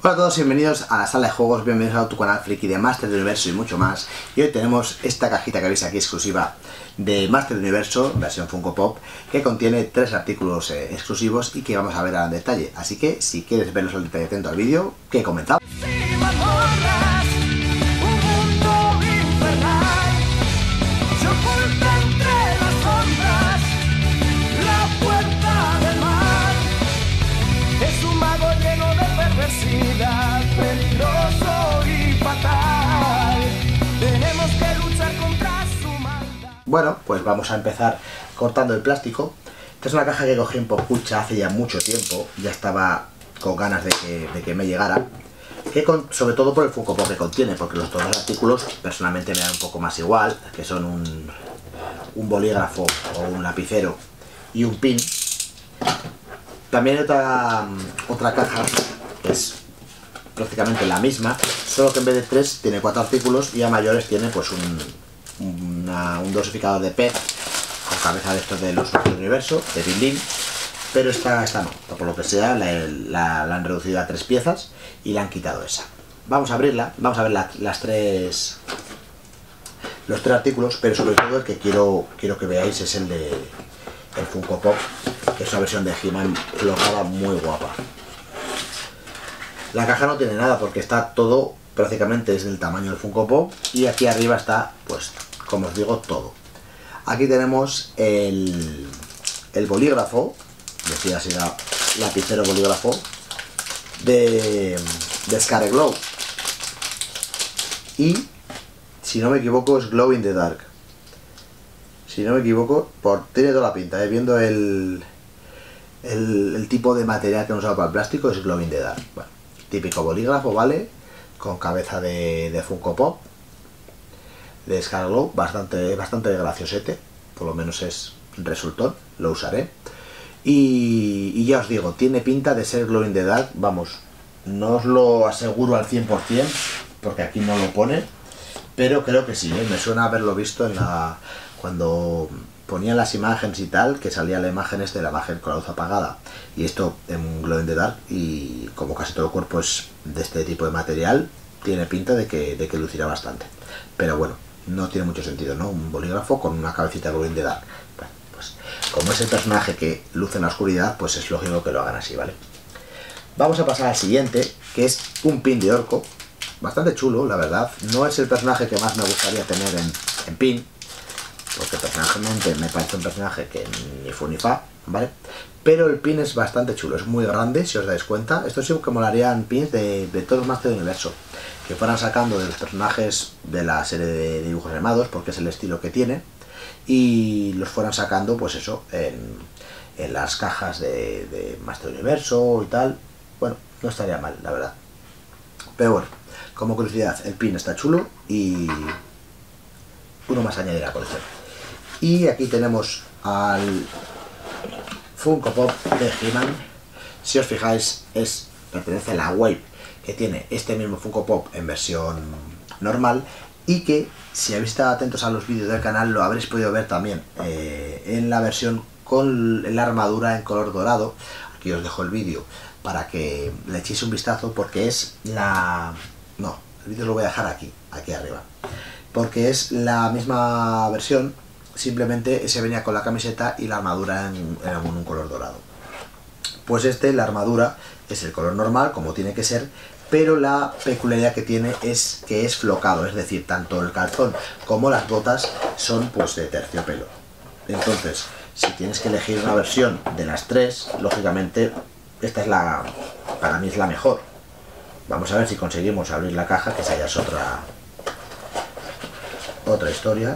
Hola a todos, bienvenidos a la sala de juegos, bienvenidos a tu canal friki de Master del Universo y mucho más. Y hoy tenemos esta cajita que veis aquí exclusiva de Master del Universo, versión Funko Pop, que contiene 3 artículos exclusivos y que vamos a ver en detalle. Así que si quieres verlos al detalle atento al vídeo, que comenzamos. Peligroso y fatal. Tenemos que luchar contra su maldad. Bueno, pues vamos a empezar cortando el plástico. Esta es una caja que cogí en Popucha hace ya mucho tiempo, ya estaba con ganas de que me llegara, sobre todo por el Funko Pop que contiene, porque los otros artículos personalmente me dan un poco más igual, que son un bolígrafo o un lapicero y un pin. También hay otra caja que es prácticamente la misma, solo que en vez de 3 tiene 4 artículos y a mayores tiene pues un dosificador de pez con cabeza de estos de los del universo, de Bin, pero esta no, por lo que sea la han reducido a 3 piezas y le han quitado esa. Vamos a abrirla, vamos a ver los 3 artículos, pero sobre todo el que quiero que veáis es el de el Funko Pop, que es una versión de He-Man flojada muy guapa. La caja no tiene nada porque está todo, prácticamente es del tamaño del Funko Pop, y aquí arriba está, pues, como os digo, todo. Aquí tenemos el bolígrafo, decía así, lapicero bolígrafo, de Scare Glow. Y, si no me equivoco, es Glow in the Dark. Si no me equivoco, tiene toda la pinta, viendo el tipo de material que han usado para el plástico, es Glow in the Dark. Bueno, típico bolígrafo, ¿vale? Con cabeza de Funko Pop, de Scare Glow, bastante graciosete, por lo menos es resultón, lo usaré. Y ya os digo, tiene pinta de ser Glow in the Dark, vamos, no os lo aseguro al 100%, porque aquí no lo pone, pero creo que sí, me suena haberlo visto cuando ponían las imágenes y tal, que salía la imagen de la imagen con la luz apagada, y esto en Glow in the Dark, y como casi todo el cuerpo es de este tipo de material, tiene pinta de que lucirá bastante. Pero bueno, no tiene mucho sentido, ¿no? Un bolígrafo con una cabecita Glow in the Dark. Bueno, pues como es el personaje que luce en la oscuridad, pues es lógico que lo hagan así, ¿vale? Vamos a pasar al siguiente, que es un pin de orco, bastante chulo, la verdad. No es el personaje que más me gustaría tener en pin, porque personalmente me parece un personaje que ni fu ni fa, ¿vale? Pero el pin es bastante chulo, es muy grande, si os dais cuenta. Esto sí que molarían pins de todos los Master del Universo, que fueran sacando de los personajes de la serie de dibujos animados, porque es el estilo que tiene, y los fueran sacando, pues eso, en las cajas de Master del Universo y tal. Bueno, no estaría mal, la verdad. Pero bueno, como curiosidad, el pin está chulo y uno más añadir a la colección. Y aquí tenemos al Funko Pop de He-Man. Si os fijáis, pertenece a la Wave, que tiene este mismo Funko Pop en versión normal, y que si habéis estado atentos a los vídeos del canal lo habréis podido ver también en la versión con la armadura en color dorado. Aquí os dejo el vídeo para que le echéis un vistazo, porque es el vídeo lo voy a dejar aquí arriba, porque es la misma versión, simplemente se venía con la camiseta y la armadura en un color dorado. Pues la armadura es el color normal, como tiene que ser, pero la peculiaridad que tiene es que es flocado, es decir, tanto el calzón como las botas son pues de terciopelo. Entonces, si tienes que elegir una versión de las 3, lógicamente esta es para mí es la mejor. Vamos a ver si conseguimos abrir la caja, que esa ya es otra historia.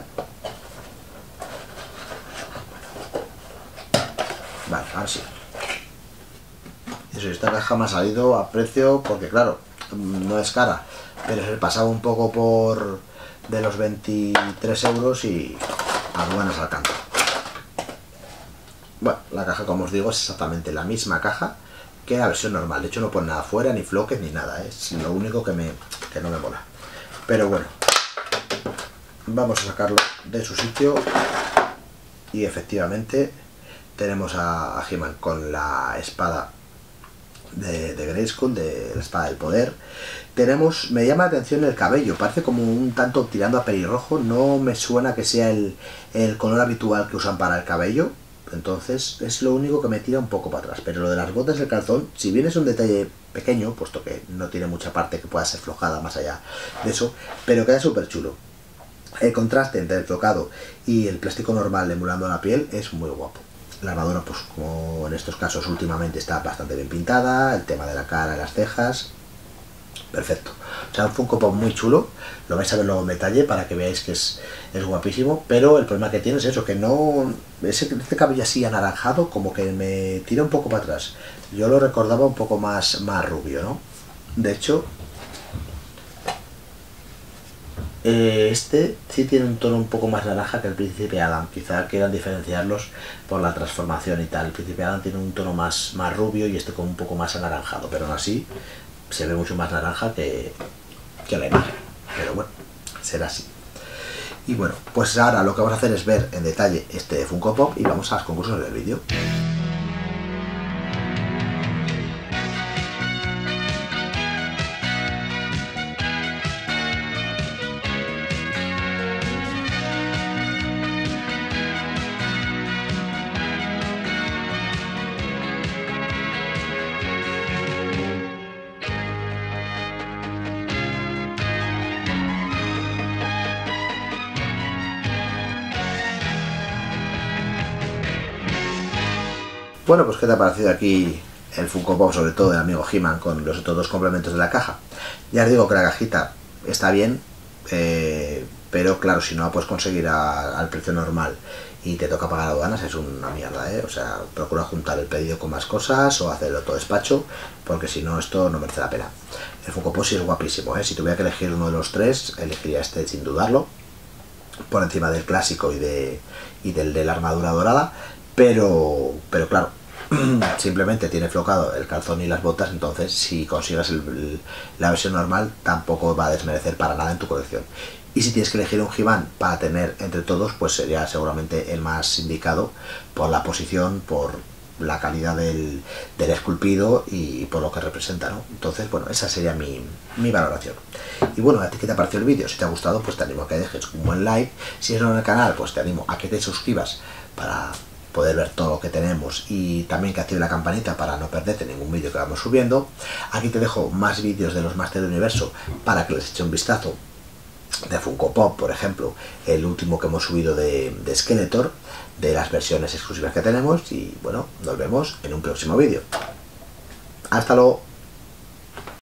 Vale, ahora sí. Eso, esta caja me ha salido a precio, porque claro, no es cara, pero se pasaba un poco de los 23 euros y aduanas al canto. Bueno, la caja, como os digo, es exactamente la misma caja que la versión normal. De hecho no pone nada afuera, ni floques, ni nada. Es lo único que no me mola. Pero bueno, vamos a sacarlo de su sitio. Y efectivamente tenemos a He-Man con la espada de Grayskull, de la espada del poder. Tenemos, me llama la atención el cabello, parece como un tanto tirando a pelirrojo, no me suena que sea el color habitual que usan para el cabello, entonces es lo único que me tira un poco para atrás. Pero lo de las botas del calzón, si bien es un detalle pequeño, puesto que no tiene mucha parte que pueda ser flojada más allá de eso, pero queda súper chulo. El contraste entre el flocado y el plástico normal emulando la piel es muy guapo. La armadura, pues como en estos casos últimamente, está bastante bien pintada, el tema de la cara y las cejas, perfecto. O sea, un Funko Pop muy chulo, lo vais a ver luego en detalle para que veáis que es guapísimo, pero el problema que tiene es eso, que no, este cabello así anaranjado como que me tira un poco para atrás. Yo lo recordaba un poco más rubio, ¿no? De hecho, este sí tiene un tono un poco más naranja que el Príncipe Adam. Quizá quieran diferenciarlos por la transformación y tal. El Príncipe Adam tiene un tono más rubio y este como un poco más anaranjado, pero aún así se ve mucho más naranja que la imagen. Pero bueno, será así. Y bueno, pues ahora lo que vamos a hacer es ver en detalle este Funko Pop y vamos a las conclusiones del vídeo. Bueno, pues ¿qué te ha parecido aquí el Funko Pop, sobre todo del amigo He-Man, con los otros dos complementos de la caja? Ya os digo que la cajita está bien, pero claro, si no la puedes conseguir al precio normal y te toca pagar aduanas, es una mierda, ¿eh? O sea, procura juntar el pedido con más cosas o hacerlo todo despacho, porque si no, esto no merece la pena. El Funko Pop sí es guapísimo, ¿eh? Si tuviera que elegir uno de los tres, elegiría este sin dudarlo, por encima del clásico y del de la armadura dorada, pero claro, simplemente tiene flocado el calzón y las botas, entonces si consigues la versión normal tampoco va a desmerecer para nada en tu colección. Y si tienes que elegir un He-Man para tener entre todos, pues sería seguramente el más indicado por la posición, por la calidad del esculpido y por lo que representa, ¿no? Entonces, bueno, esa sería mi valoración. Y bueno, ¿a ti qué te ha parecido el vídeo? Si te ha gustado, pues te animo a que dejes un buen like. Si eres nuevo en el canal, pues te animo a que te suscribas para poder ver todo lo que tenemos y también que active la campanita para no perderte ningún vídeo que vamos subiendo. Aquí te dejo más vídeos de los Masters del Universo para que les eche un vistazo, de Funko Pop, por ejemplo, el último que hemos subido de Skeletor, de las versiones exclusivas que tenemos. Y bueno, nos vemos en un próximo vídeo. Hasta luego.